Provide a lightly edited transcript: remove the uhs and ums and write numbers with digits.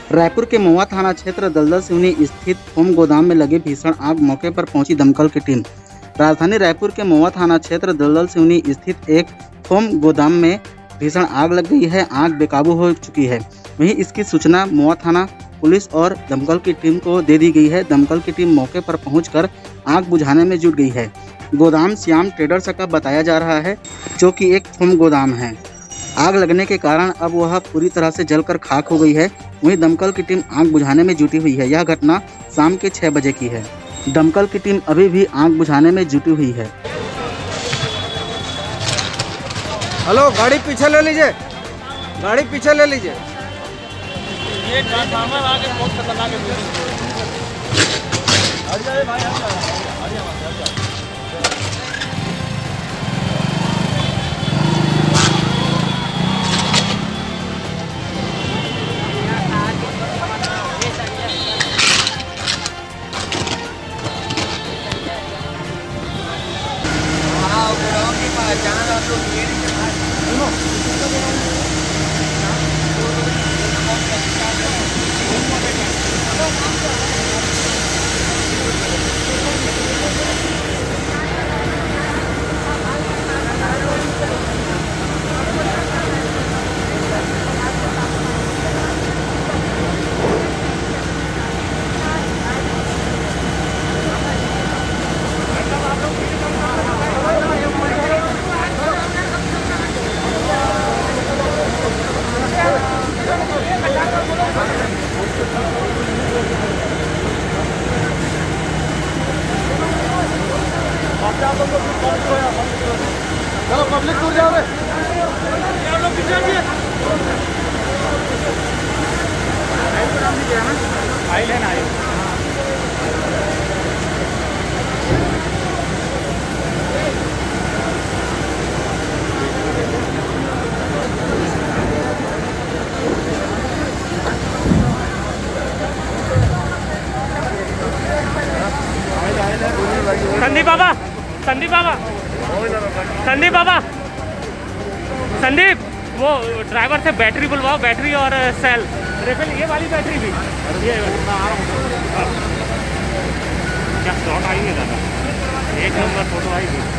रायपुर के महुआ थाना क्षेत्र दलदल सिवनी स्थित फोम गोदाम में लगी भीषण आग, मौके पर पहुंची दमकल की टीम। राजधानी रायपुर के महुआ थाना क्षेत्र दलदल सिवनी स्थित एक फोम गोदाम में भीषण आग लग गई है। आग बेकाबू हो चुकी है। वहीं इसकी सूचना महुआ थाना पुलिस और दमकल की टीम को दे दी गई है। दमकल की टीम मौके पर पहुंचकर आग बुझाने में जुट गई है। गोदाम श्याम ट्रेडर्स का बताया जा रहा है, जो कि एक फोम गोदाम है। आग लगने के कारण अब वह पूरी तरह से जलकर खाक हो गई है। वहीं दमकल की टीम आग बुझाने में जुटी हुई है। यह घटना शाम के 6 बजे की है। दमकल की टीम अभी भी आग बुझाने में जुटी हुई है। हेलो, गाड़ी पीछे ले लीजिए, गाड़ी पीछे ले लीजिए। ये ट्रांसफार्मर आगे बहुत खतरनाक है। हट जाए भाई, हट जाए। चलो पब्लिक दूर जाओ रे। फाइल है ना। संदीप बाबा, संदीप बाबा, संदीप बाबा, संदीप, वो ड्राइवर से बैटरी बुलवाओ, बैटरी और सेल रिफिल, ये वाली बैटरी भी। ये क्या शॉट आई है दादा, 1 नंबर फोटो आई थी।